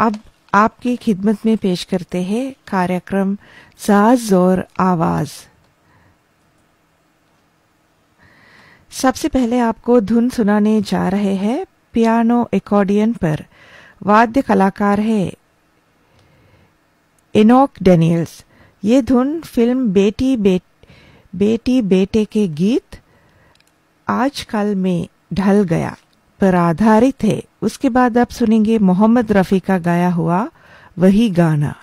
अब आपकी खिदमत में पेश करते हैं कार्यक्रम साज और आवाज। सबसे पहले आपको धुन सुनाने जा रहे हैं। पियानो एकॉर्डियन पर वाद्य कलाकार है एनोक डेनियल्स। ये धुन फिल्म बेटी बेटे के गीत आजकल में ढल गया पर आधारित है। उसके बाद आप सुनेंगे मोहम्मद रफी का गाया हुआ वही गाना।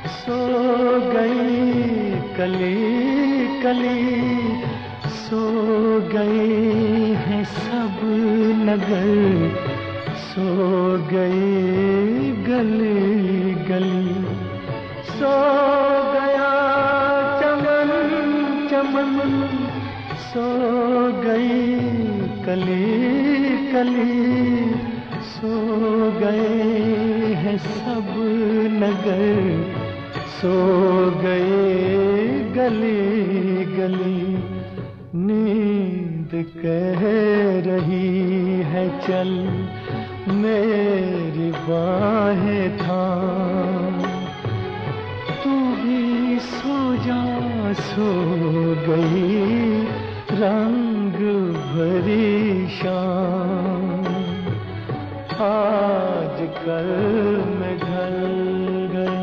सो गई कली कली, सो गए हैं सब नगर, सो गए गली गली, सो गया चमन चमन, सो गई कली कली, सो गए हैं सब नगर, सो गए गली गली। नींद कह रही है चल मेरी बाहें थाम, तू भी सो जा, सो गई रंग भरी शाम, आज कल में ढल गया।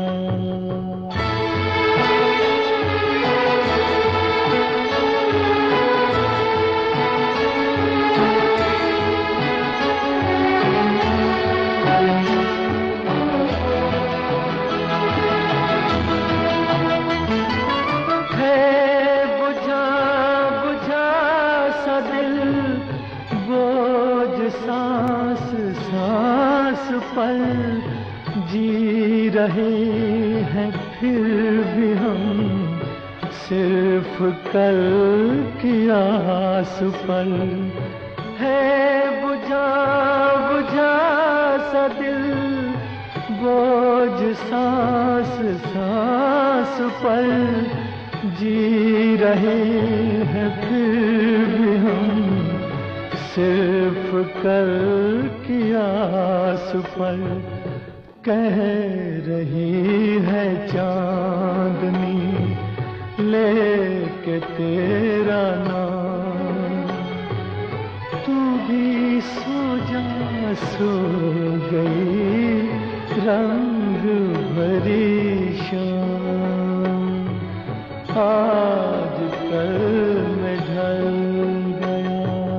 सांस सांस पर जी रहे हैं फिर भी हम, सिर्फ कल की आस पर है बुझा बुझा सा दिल, बोझ सांस सांस पर जी रहे हैं फिर भी हम, सिर्फ कल की आस पर। कह रही है चांदनी लेके तेरा नाम, तू भी सो जा, सो गई रंग भरी शाम, आज कल में ढल गया।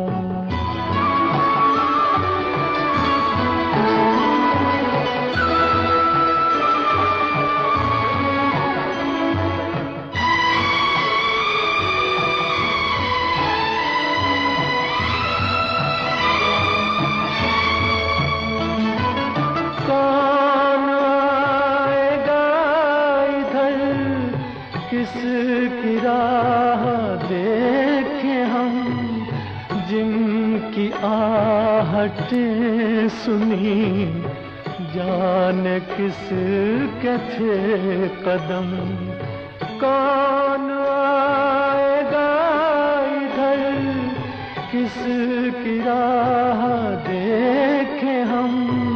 किसकी राह देखे हम, जिनकी आहटें सुनी, जाने किसके थे कदम। कौन आएगा इधर, किसकी राह देखे हम,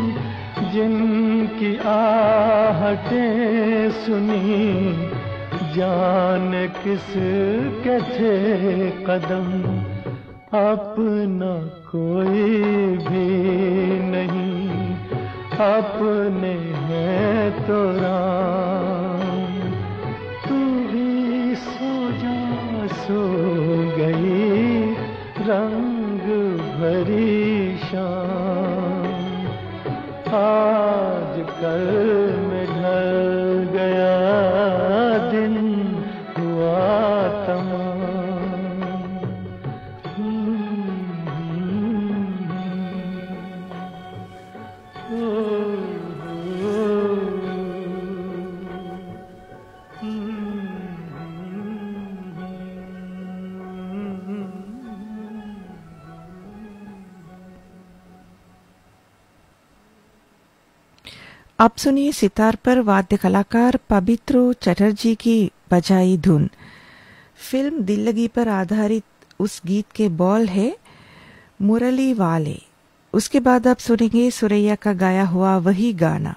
जिनकी आहटें सुनी, जान किस के थे कदम। अपना कोई भी नहीं, अपने हैं तो राम, तू भी सो जा, सो गई रंग भरी शाम, आज कल में ढल गया दिन हुआ तमाम। अब सुनिए सितार पर वाद्य कलाकार पवित्रो चटर्जी की बजाई धुन। फिल्म दिल लगी पर आधारित उस गीत के बोल है मुरली वाले। उसके बाद आप सुनेंगे सुरैया का गाया हुआ वही गाना।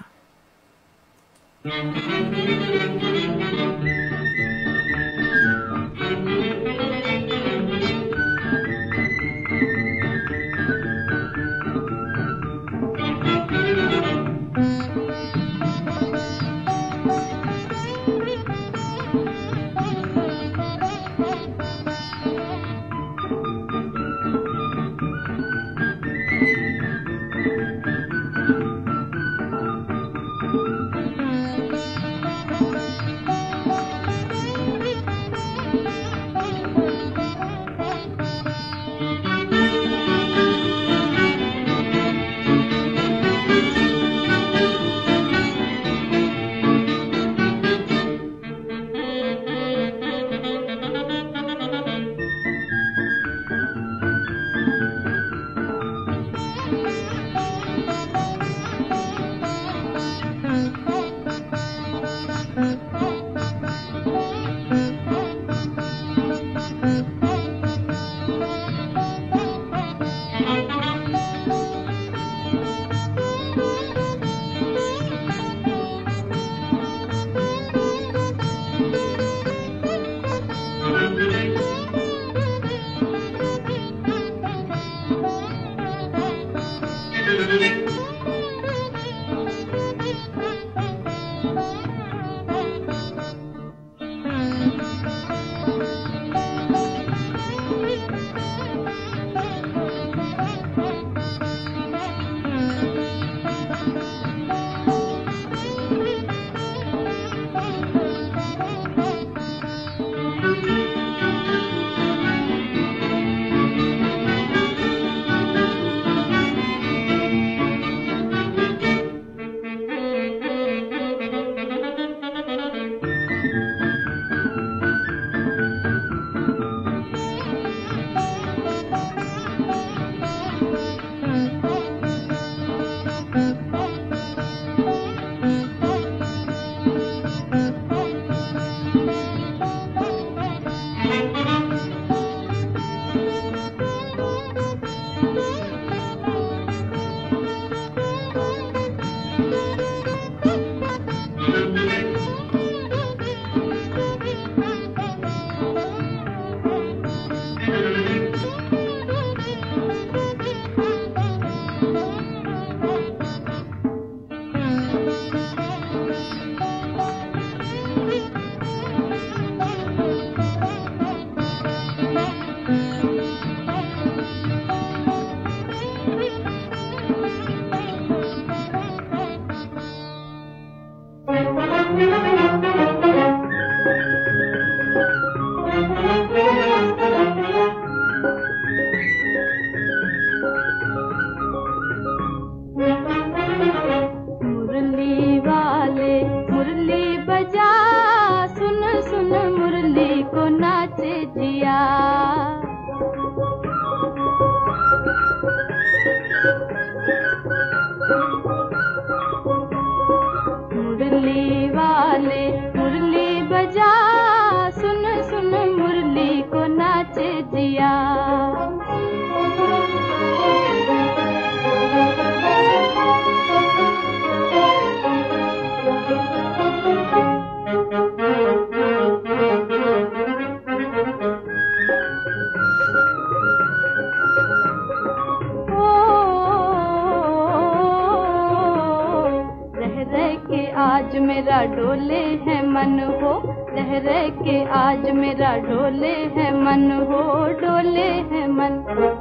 डोले है मन हो, रह रह के आज मेरा डोले है मन हो, डोले है मन।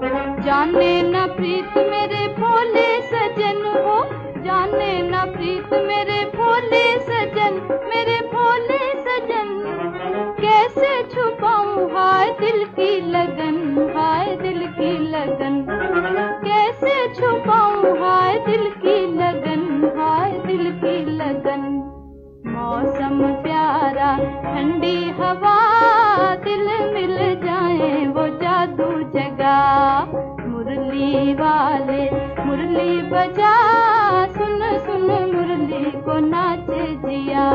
जाने न प्रीत मेरे भोले सजन हो, जाने न प्रीत मेरे भोले सजन, मेरे भोले सजन। कैसे छुपाऊं हाय दिल की लगन, हाय दिल की लगन। कैसे छुपाऊं हाय दिल की लगन, हाय दिल की लगन। मौसम प्यारा ठंडी हवा, दिल मिल जाए वो जादू जगा। मुरली वाले मुरली बजा, सुन सुन मुरली को नाचे जिया।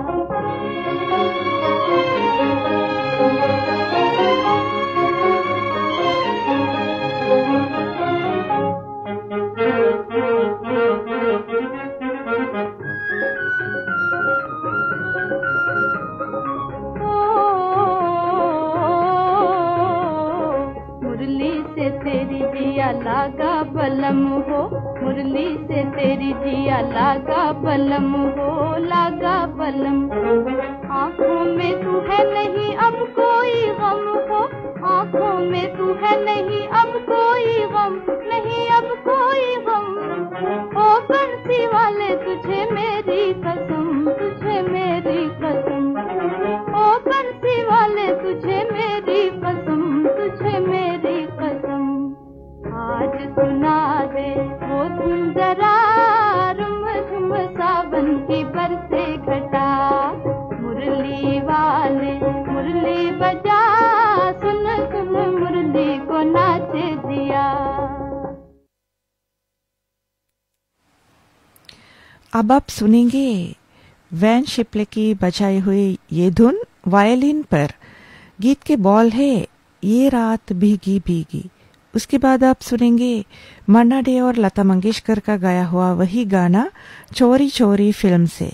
तेरी जिया लागा बलम हो, मुरली से तेरी जिया लागा बलम हो, लागा बलम। आँखों में तू है नहीं अब कोई गम हो, आँखों में तू है नहीं अब कोई गम, नहीं अब कोई गम। ओ बंसी वाले तुझे मेरी कसम, तुझे मेरी कसम। ओ बंसी वाले तुझे मेरी कसम, तुझे मेरी कसम। आज सुना दे वो धुन जरा, रुम झुम सावन की बरसे घटा। मुरली वाले मुरली बजा, सुन सुन मुरली को नाचे दिया। अब आप सुनेंगे वैन शिपले की बजाई हुई ये धुन वायलिन पर। गीत के बॉल है ये रात भीगी भीगी। उसके बाद आप सुनेंगे मन्ना डे और लता मंगेशकर का गाया हुआ वही गाना चोरी चोरी फिल्म से।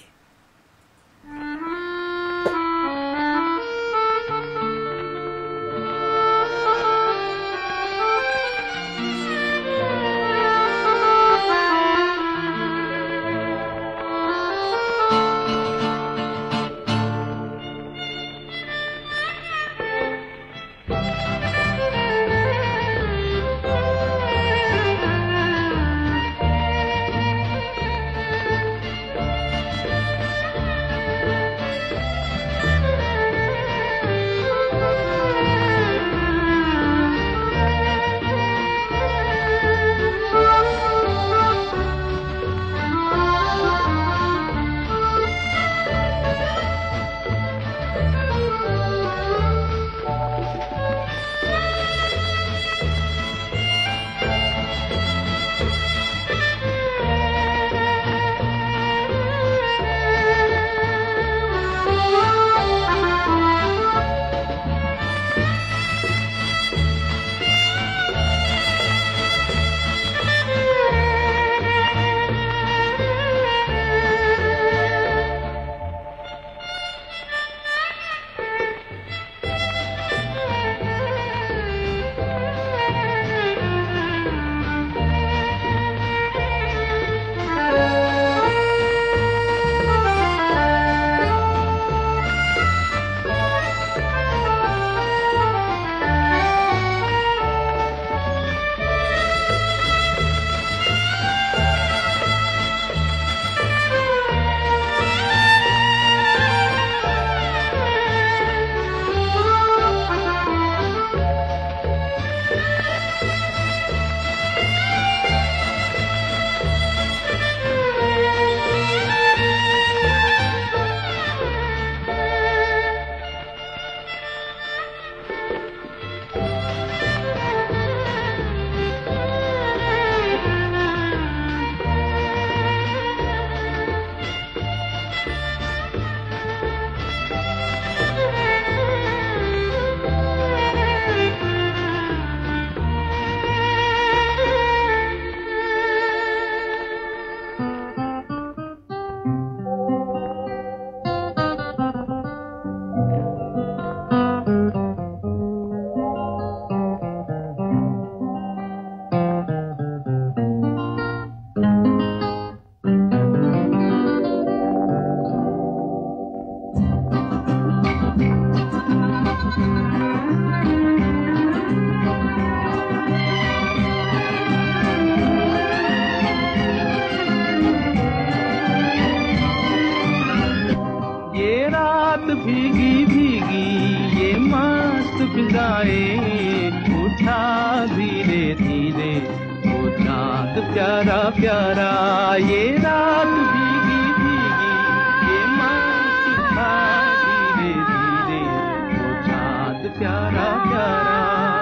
प्यारा प्यारा, ये रात भीगी भीगी, ये मस्त था धीरे धीरे वो चाँद प्यारा प्यारा।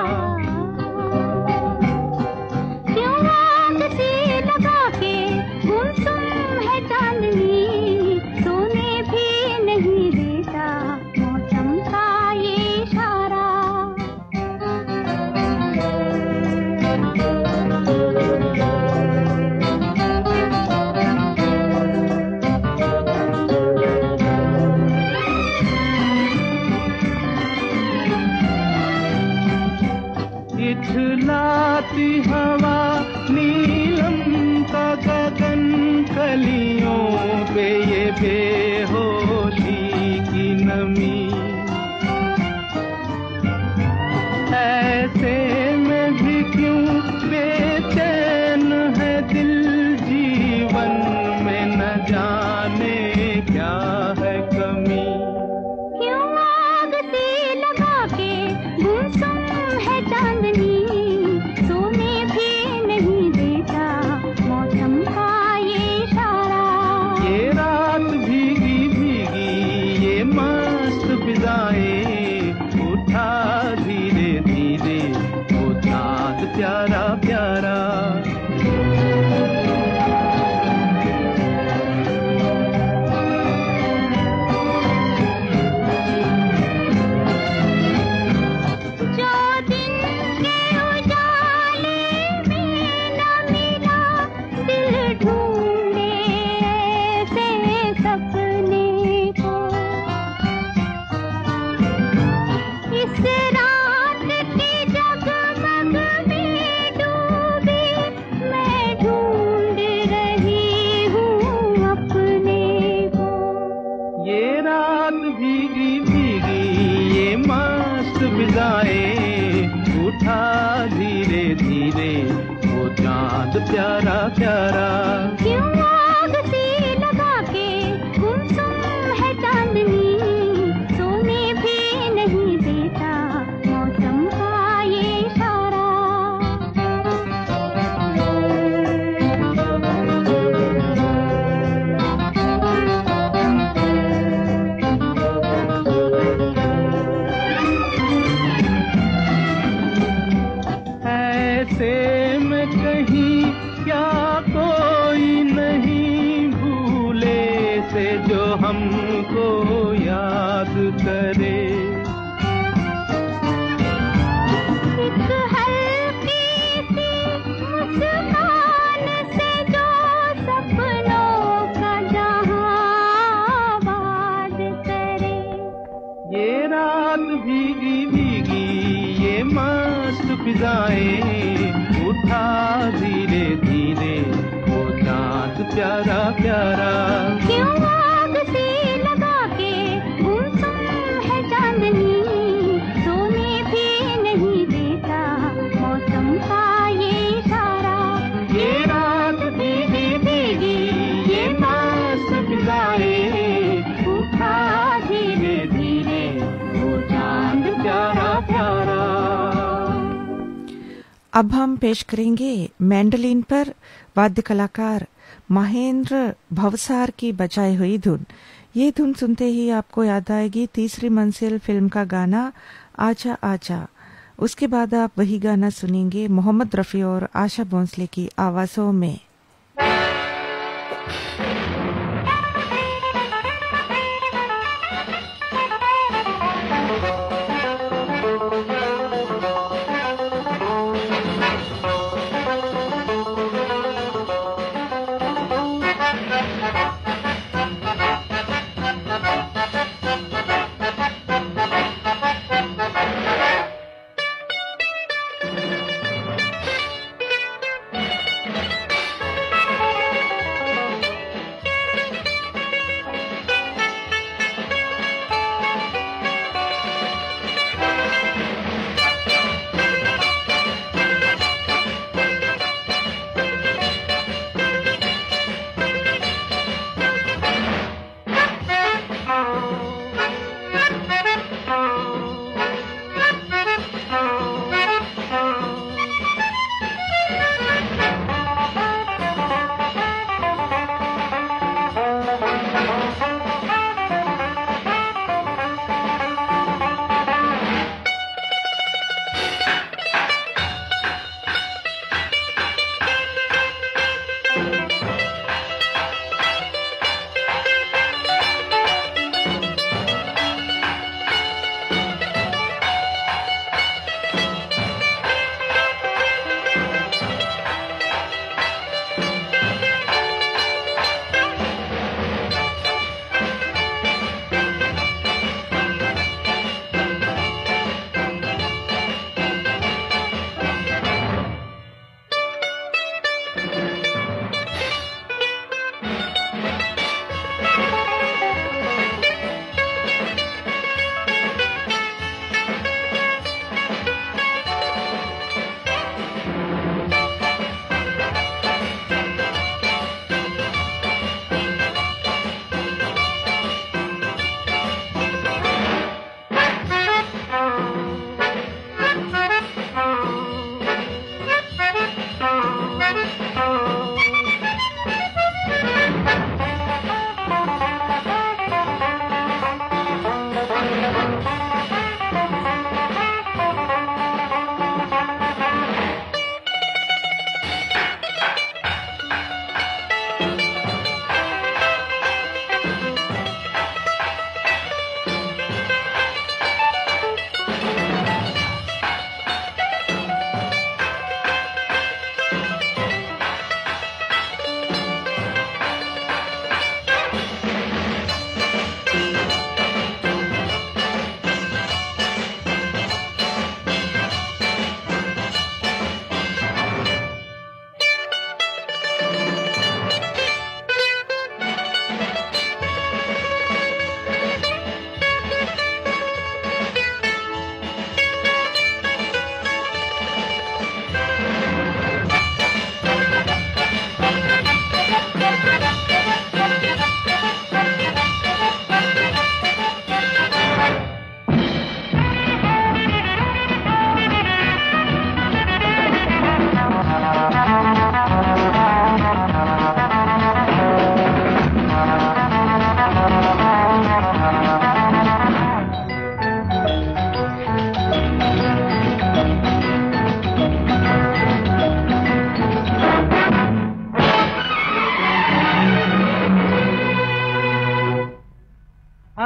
क्यों आग सी लगा के गुमसुम है चांदनी, सोने भी नहीं देता मौसम का ये इशारा। इठलाती हवा नीलम का गगन, कलियों पे ये बेहोशी की नमी, ऐसे में भी क्यों बेचैन है दिल, जीवन में न जाने क्या है कमी। क्यों आग सी लगा के गुमसुम है चांदनी, सोने भी नहीं देता मौसम का ये इशारा। ये रात भीगी भीगी, ये मस्त फिजाएं, उठा धीरे धीरे वो चाँद प्यारा प्यारा। जो दिन के उजाले में न मिला, दिल ढूंढे ऐसे सपने को। इस रात की जगमग में डूबी मैं ढूंढ रही हूँ अपने को। ये रात भीगी भीगी, ये मस्त फिजाएं, उठा धीरे धीरे वो चाँद प्यारा प्यारा। क्यों आग सी लगा के गुमसुम है चांदनी, सोने भी नहीं देता मौसम का ये इशारा। ऐसे में कहीं क्या कोई नहीं भूले से जो हमको याद करे। एक हल्की सी मुस्कान से जो सपनों का जहां आबाद करे। ये रात भीगी भीगी, ये मस्त फिजाएं, उठा धीरे धीरे वो चाँद प्यारा प्यारा। क्यों आग सी लगा के गुमसुम है चांदनी, सोने भी नहीं देता मौसम का ये इशारा। ये रात भीगी भीगी, ये मस्त फिजाएं, उठा धीरे धीरे वो चाँद प्यारा प्यारा। अब हम पेश करेंगे मैंडोलिन पर वाद्य कलाकार महेंद्र भवसार की बजाई हुई धुन। ये धुन सुनते ही आपको याद आएगी तीसरी मंजिल फिल्म का गाना आजा आजा। उसके बाद आप वही गाना सुनेंगे मोहम्मद रफी और आशा भोंसले की आवाजों में।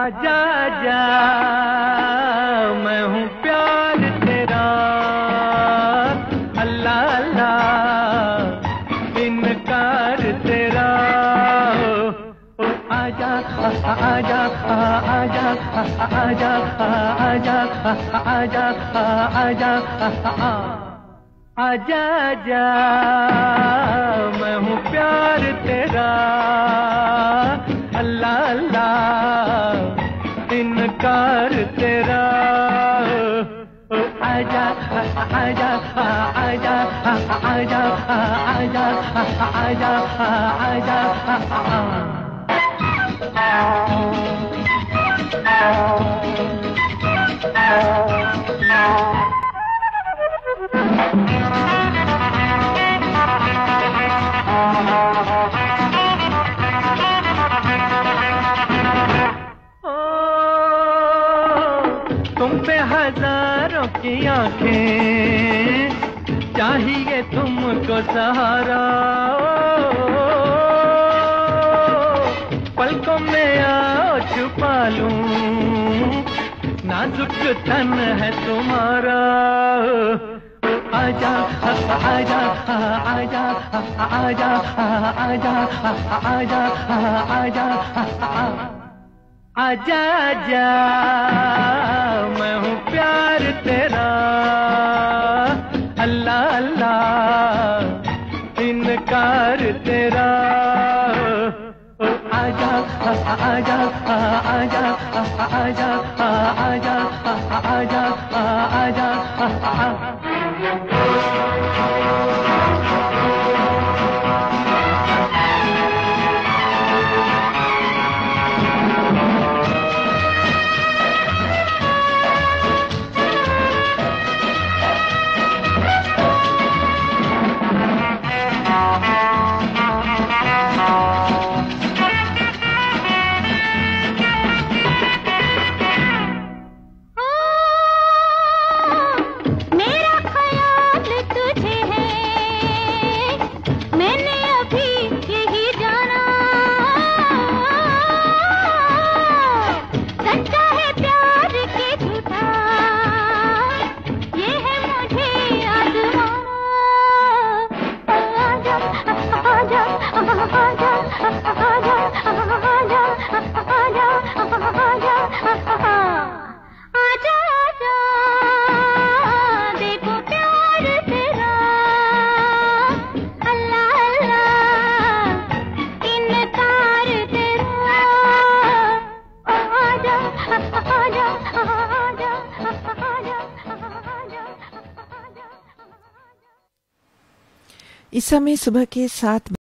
आजा आजा मैं हूँ प्यार तेरा, अल्लाह अल्लाह इनकार तेरा। ओ आजा आजा आजा आजा आजा आजा आजा आजा आजा मैं हूँ प्यार तेरा, अल्लाह अल्लाह इनकार तेरा। ओ आजा आजा आजा आजा आजा आजा आजा तुम पे हजारों की आंखें, चाहिए तुमको सहारा। पलकों में आओ छुपा लूं, नाजुक तन है तुम्हारा। आजा आजा आजा आजा आजा आजा आजा आजा आजा मैं हूँ प्यार तेरा, अल्लाह अल्लाह इनकार तेरा। ओ आजा आजा आजा आजा आजा आजा आजा आजा। इस समय सुबह के 7